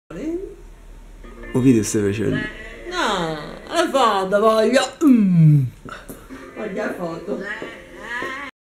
Un video stai facendo? No, la foto voglio. Voglio la foto.